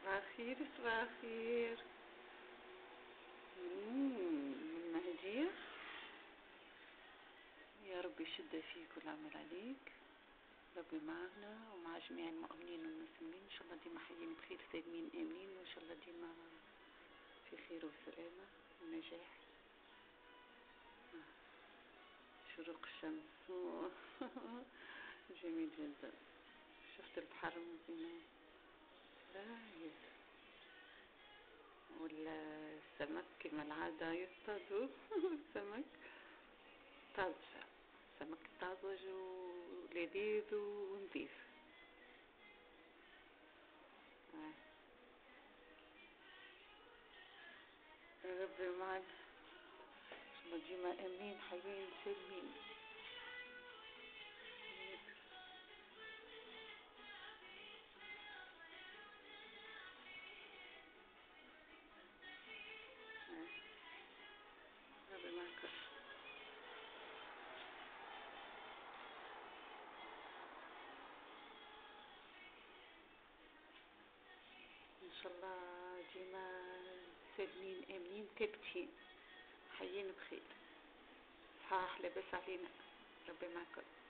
صباح الخير صباح الخير. من مهدية. يا رب يشد فيك والعمل عليك، ربي معنا ومع جميع المؤمنين والمسلمين، إن شاء الله ديما حيين بخير سالمين آمين، وإن شاء الله ديما في خير وسلامة ونجاح. شروق الشمس جميل جدا. شفت البحر مزيان. لا يس. والسمك كما العادة يصطادوا السمك طازج، سمك طازج ولذيذ ونظيف. ربي معنا، ان شاء الله ديما امين حيين سالمين. ربي معك. ان شاء الله ديما سالمين امين ثابتين حيين بخير. صحاح لاباس علينا. ربي معك.